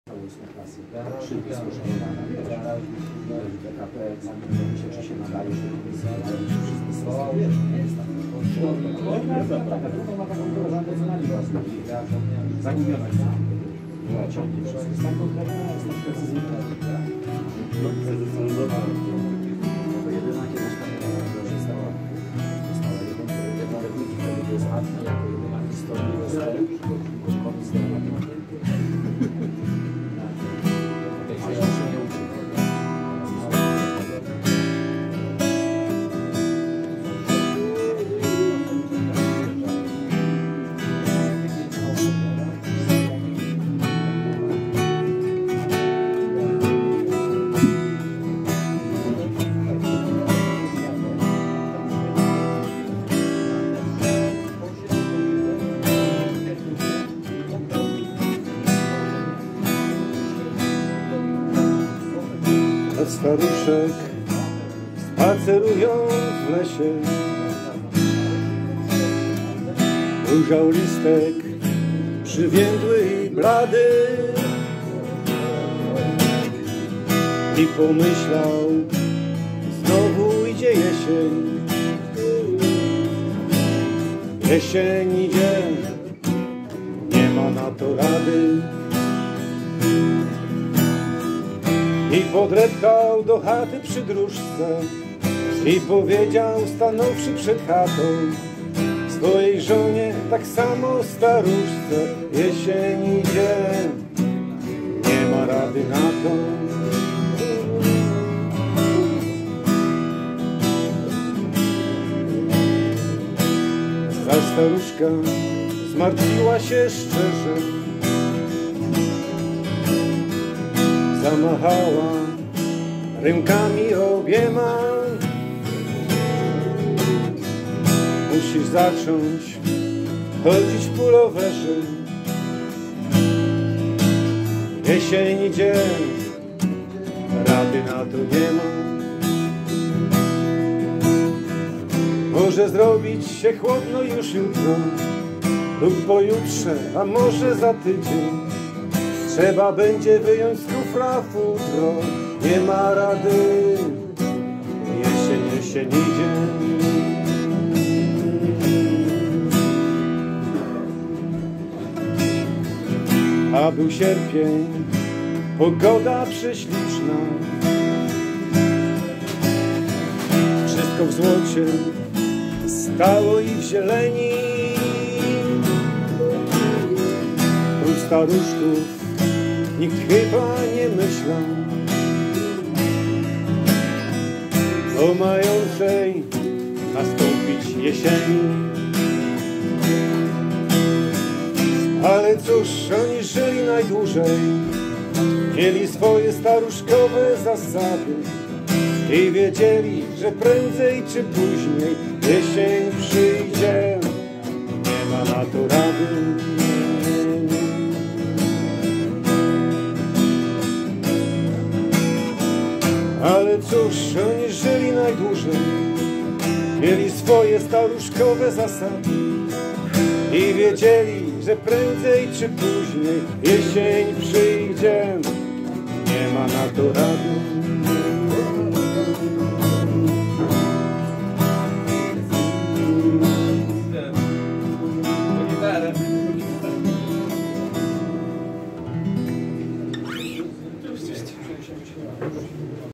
klasy 3 złożonowane. BKP egzaminuje się, czy się nadaje do komisji, czy wszystkie są. To ma taką koleżankę, co na nim zagubiono jest. Ciągnie wszystko. Jest tak konkretna, jest tak precyzyjna. To jedyna kiedyś została jedna repliki, wtedy to jest ważne, jako jedyna historia rozwoju, komisji do matematyki. Staruszek spacerując w lesie ujrzał listek przywiędły i blady i pomyślał, znowu idzie jesień. Jesień idzie, nie ma na to rady. I podreptał do chaty przy dróżce i powiedział, stanąwszy przed chatą, swojej żonie, tak samo staruszce: jesień idzie, nie ma rady na to. Ta staruszka zmartwiła się szczerze, zamachała rękami obiema. Musisz zacząć chodzić w pulowerze. Jesień idzie, rady na to nie ma. Może zrobić się chłodno już jutro lub pojutrze, a może za tydzień. Trzeba będzie wyjąć z kufra futro. Nie ma rady, jesień idzie. A był sierpień, pogoda prześliczna, wszystko w złocie stało i w zieleni. Prócz staruszków nikt chyba nie myślał o mającej nastąpić jesieni. Ale cóż, oni żyli najdłużej, mieli swoje staruszkowe zasady i wiedzieli, że prędzej czy później jesień przyjdzie. Nie ma na to rady. Ale cóż, oni żyli najdłużej, mieli swoje staruszkowe zasady i wiedzieli, że prędzej czy później jesień przyjdzie. Nie ma na to rady.